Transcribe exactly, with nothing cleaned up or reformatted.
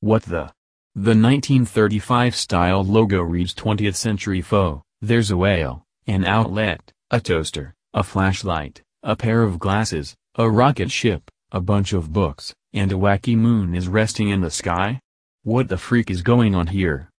What the? The nineteen thirty-five style logo reads twentieth century faux. There's a whale, an outlet, a toaster, a flashlight, a pair of glasses, a rocket ship, a bunch of books, and a wacky moon is resting in the sky? What the freak is going on here?